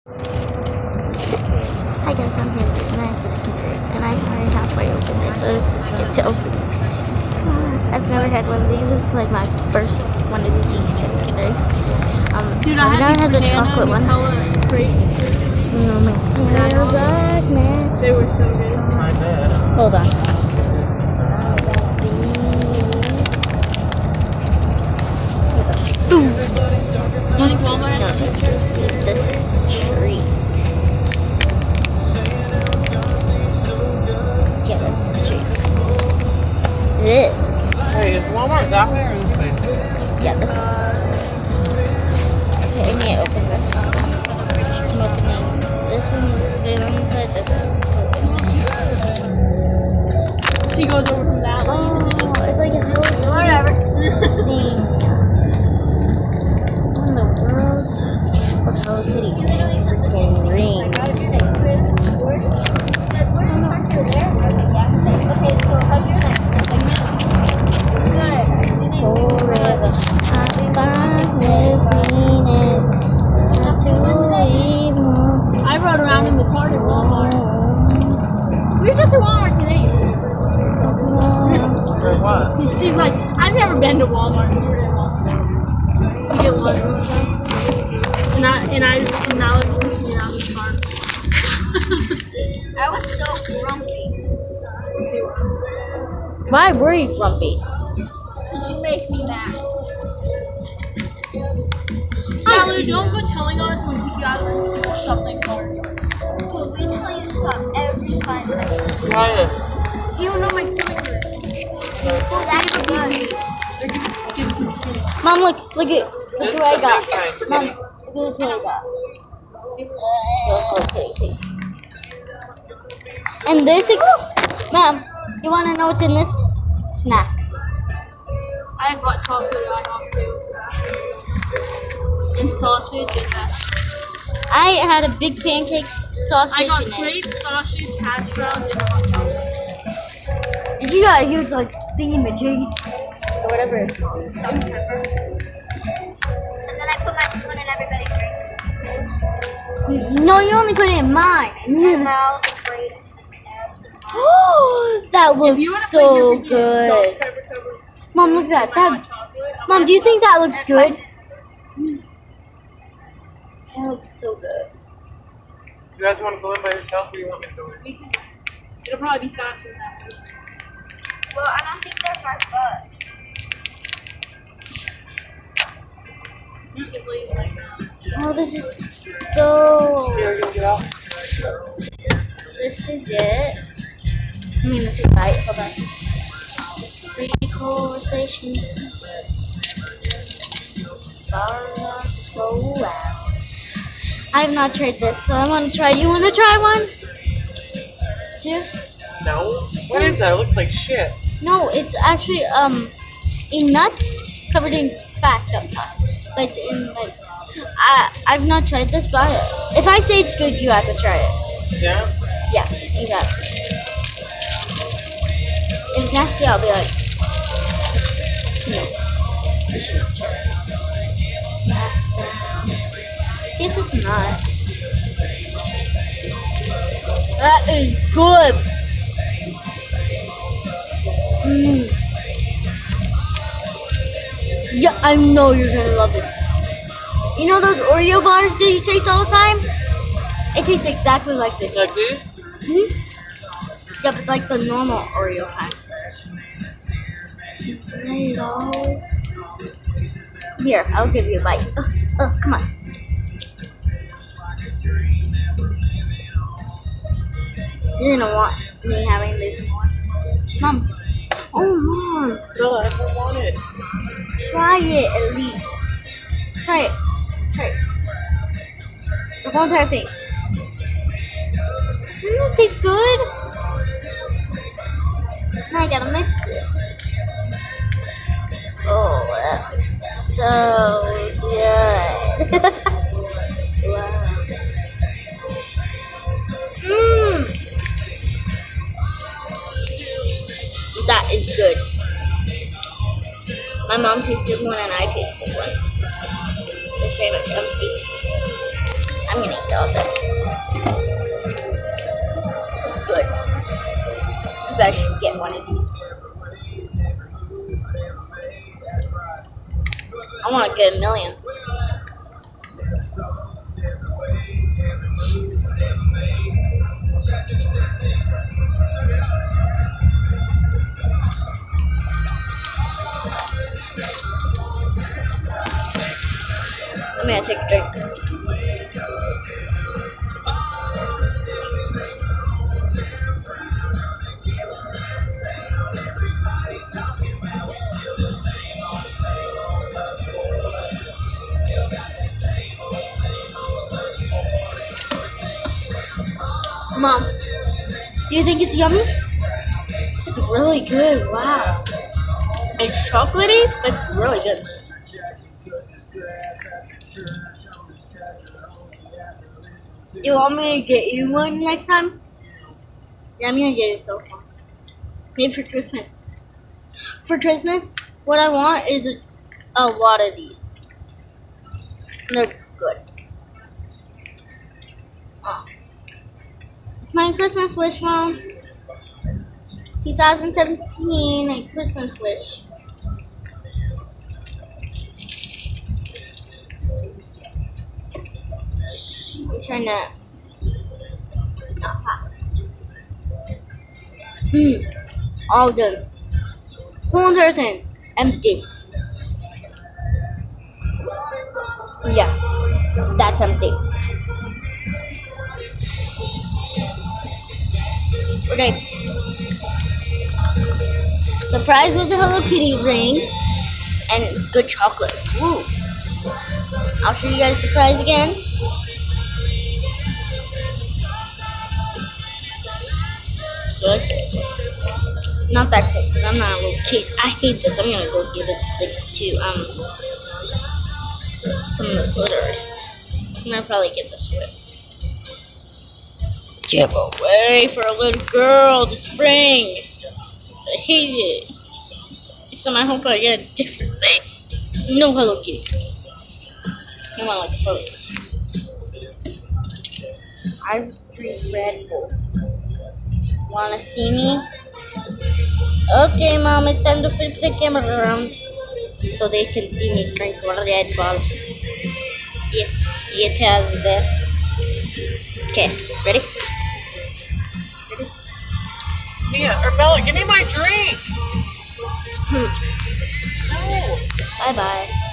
Hi guys, I'm here and I have this computer and I'm already halfway open it, so let's just get to opening. I've never had one of these. It's like my first one of these calculators. Dude, I've never had the chocolate one. They were so good. Hold on. Boom. You think Walmart has a This is the treat. Yeah, this is the treat. This. Hey, is Walmart that way or this way? Yeah, this is. Okay, I need to open this. I'm opening this one. Looks good on the side. This is open. She goes over from that one. Oh, it's like a Hello Kitty Whatever. thing. What in the world? What's Hello Kitty? Freaking ring. I rode around in the car to Walmart. We were just at Walmart today. For what? She's like, I've never been to Walmart. We were at Walmart. To get lunch. And I was listening out of the car. I was so grumpy. Why were you grumpy? Because you make me mad. Yeah, Lou, don't go telling us when we kick you out of the room to something hard. Well, we tell you to stop every 5 seconds. Ryan. You don't know my stomach hurts. Well, that's good. Mom, look at what I got. Mom, Mom. look at what I got. Okay. And this, Mom, you want to know what's in this snack? I had hot chocolate on top too. And sausage and that. I had a big pancake sausage I got in great it. sausage, hash browns, and hot chocolate. And you got a huge like thingy-majig or whatever it's called. And then I put my spoon in everybody's drink. No, you only put it in mine. And now it's great. That If you looks wanna play so your video, good. salt, pepper, pepper, Mom, look at my that. hot chocolate, Mom, do you think that looks good? That looks so good. You guys want to go in by yourself or you want me to go in? It'll probably be faster than that. Well, I don't think they're $5. This lady's like that. Oh, this is so. Here, you can get out. This is it. I mean, let's take a bite. Hold on. Free conversations. So loud. I have not tried this, so I want to try. You want to try one? Too? No. What is that? It looks like shit. No, it's actually a nut covered in cracked up nuts. But it's in like I've not tried this, but if I say it's good, you have to try it. Yeah? Yeah, you got it. If it's nasty, I'll be like, no, you shouldn't try this. See if it's not. That is good. Yeah, I know you're gonna love this. You know those Oreo bars that you taste all the time? It tastes exactly like this. Like this? Mm-hmm. Yeah, but like the normal Oreo kind. Here, I'll give you a bite. Come on. You're gonna want me having this more. Mom. Oh, Mom. No, I don't want it. Try it at least. Try it. The whole entire thing. Doesn't it taste good? Now I gotta mix this. Oh, that looks so good. Wow. That is good. My mom tasted one and I tasted one. It's very much empty. I'm I'm gonna eat all this. It's good. You guys should get one of these. I want to get a million. I'm gonna take a drink. Mom, do you think it's yummy? It's really good. Wow. It's chocolatey, but it's really good. You want me to get you one next time? Yeah, I'm gonna get you so far. Maybe for Christmas. For Christmas, what I want is a lot of these. They're good. Oh. My Christmas wish, Mom. 2017, a Christmas wish. I'm trying to not pop. All done. Whole entire thing. Empty. Yeah. That's empty. Okay. The prize was the Hello Kitty ring and good chocolate. Woo. I'll show you guys the prize again. Good. Not that cool, because I'm not a little kid. I hate this. I'm gonna go give it to someone that's literary. I'm gonna probably give this away. Give away for a little girl this ring. I hate it. Except I hope I get a different thing. No Hello Kitty. I want like a photo. I drink Red Bull. Wanna see me? Okay, Mom, it's time to flip the camera around so they can see me drink Red Bull. Yes, it has that. Okay, ready? Mia, or Bella, give me my drink! Bye-bye.